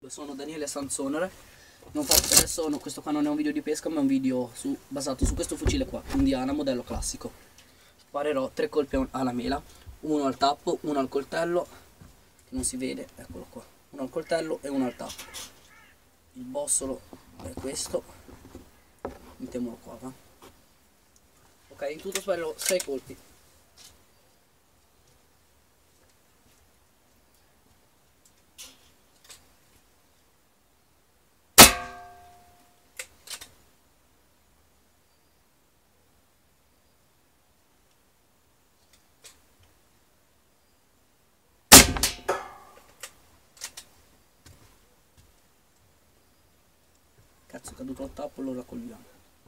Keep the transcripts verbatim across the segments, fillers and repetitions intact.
Sono Daniele Sanzonere. Non faccio, adesso no, questo qua non è un video di pesca, ma è un video su, basato su questo fucile qua, Indiana modello classico. Sparerò tre colpi alla mela, uno al tappo, uno al coltello, che non si vede, eccolo qua, uno al coltello e uno al tappo. Il bossolo è questo, mettiamolo qua, va? Ok, in tutto sparerò sei colpi. Cazzo, è caduto al tappo, lo raccogliamo.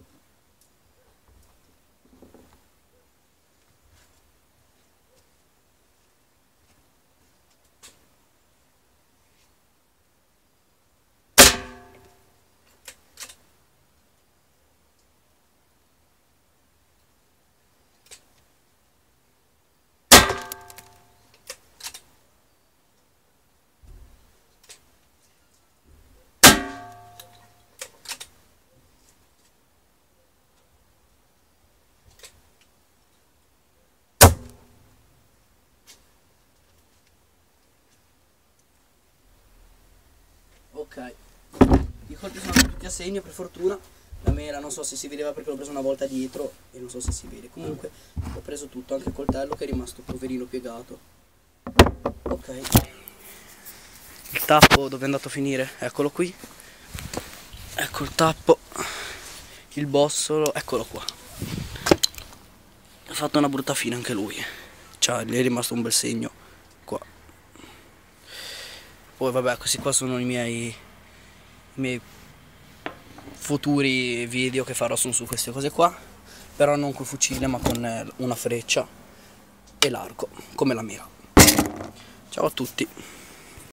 Ok, i colpi sono tutti a segno per fortuna. La mela non so se si vedeva perché l'ho preso una volta dietro e non so se si vede. Comunque ho preso tutto, anche il coltello che è rimasto poverino piegato. Ok, il tappo dove è andato a finire? Eccolo qui. Ecco il tappo, il bossolo, eccolo qua. Ha fatto una brutta fine anche lui. Cioè, gli è rimasto un bel segno qua. Poi vabbè, questi qua sono i miei, i miei futuri video che farò su, su queste cose qua, però non col fucile ma con una freccia e l'arco, come la mira. Ciao a tutti.